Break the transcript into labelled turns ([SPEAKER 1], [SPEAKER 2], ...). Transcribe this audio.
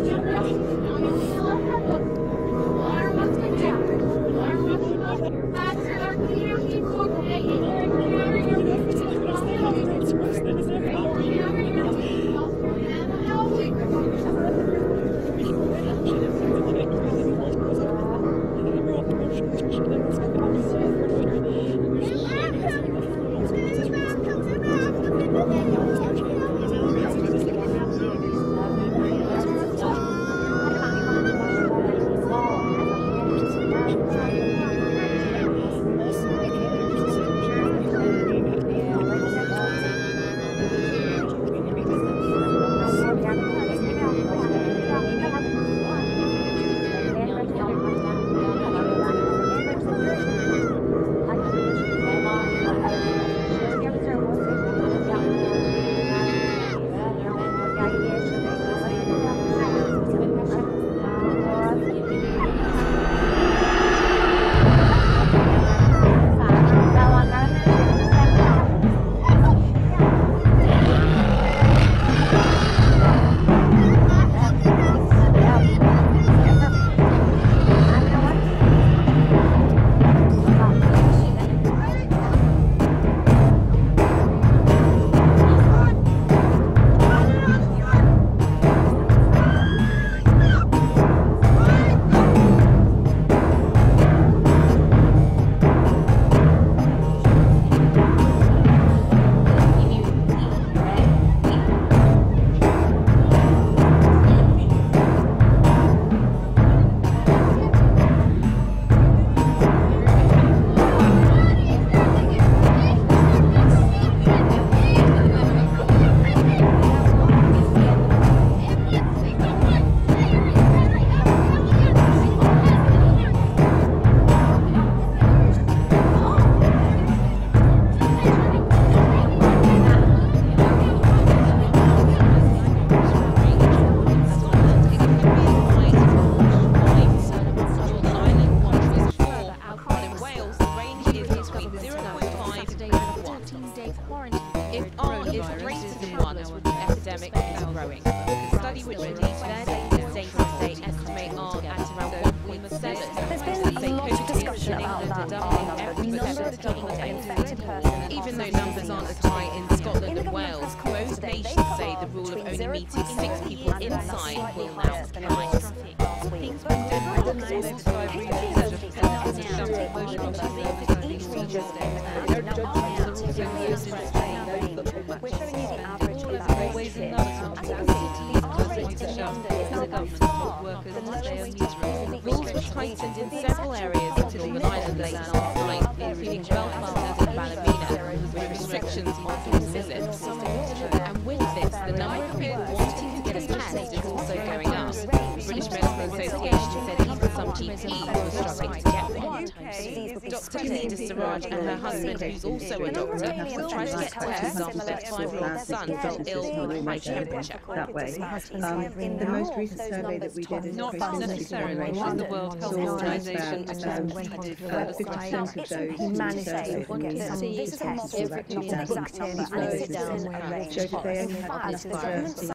[SPEAKER 1] Even though numbers aren't as high in Scotland and Wales, most nations say the rule of only meeting 6 people inside will now apply. Rules were tightened in several areas of Northern Ireland late last night, including Belfast and Ballymena, with restrictions on full visits. And with this, the number of people wanting to get a test is also going up. The British Medical Association said even some GPs were struggling to get one. Dr. Candice Siraj and her husband, who's also a doctor, tried to get tests after their 5-year-old son fell ill with a high temperature.
[SPEAKER 2] That way. The most recent survey that we did is
[SPEAKER 1] not necessarily, because the World Health Organization
[SPEAKER 2] 50% of those
[SPEAKER 3] he managed to get some tests every exact number and sit down
[SPEAKER 2] showed that they only had enough